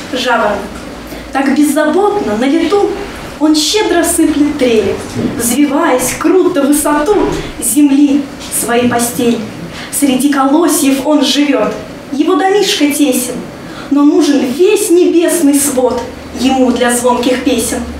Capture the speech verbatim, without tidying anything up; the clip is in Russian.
жаворонок. Так беззаботно, на лету, он щедро сыплет трели, взвиваясь круто в высоту земли своей постели. Среди колосьев он живет, его домишко тесен, но нужен весь небесный свод ему для звонких песен.